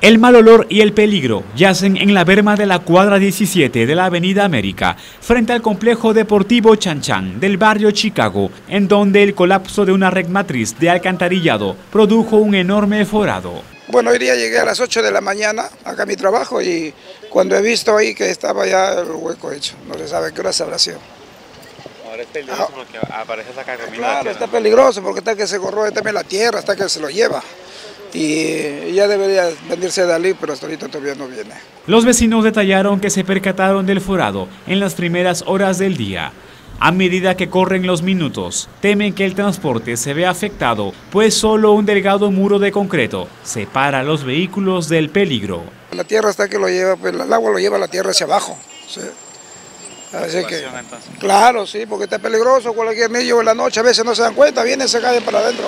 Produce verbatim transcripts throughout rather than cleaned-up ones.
El mal olor y el peligro yacen en la berma de la cuadra diecisiete de la Avenida América, frente al complejo deportivo Chan Chan del barrio Chicago, en donde el colapso de una red matriz de alcantarillado produjo un enorme forado. Bueno, hoy día llegué a las ocho de la mañana acá a mi trabajo y cuando he visto ahí que estaba ya el hueco hecho, no se sabe qué hora se habrá sido. Ahora es peligroso ah, porque aparece esa carga. Claro, está peligroso porque está que se corroe también la tierra, hasta que se lo lleva. Y ya debería venirse de allí, pero hasta ahorita todavía no viene. Los vecinos detallaron que se percataron del forado en las primeras horas del día. A medida que corren los minutos, temen que el transporte se vea afectado, pues solo un delgado muro de concreto separa a los vehículos del peligro. La tierra está que lo lleva, pues el agua lo lleva la tierra hacia abajo. ¿Sí? Así que, claro, sí, porque está peligroso. Cualquier niño en la noche a veces no se dan cuenta, vienen y se caen para adentro.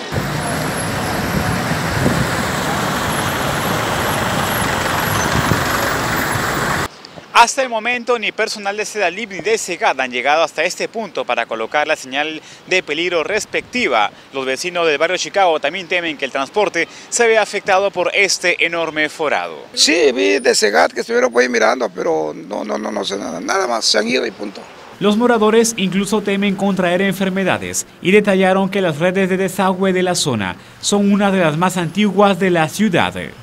Hasta el momento ni personal de Sedalip ni de SEGAT han llegado hasta este punto para colocar la señal de peligro respectiva. Los vecinos del barrio Chicago también temen que el transporte se vea afectado por este enorme forado. Sí, vi de SEGAT que estuvieron por ahí mirando, pero no, no, no, no sé nada, nada más, se han ido y punto. Los moradores incluso temen contraer enfermedades y detallaron que las redes de desagüe de la zona son una de las más antiguas de la ciudad.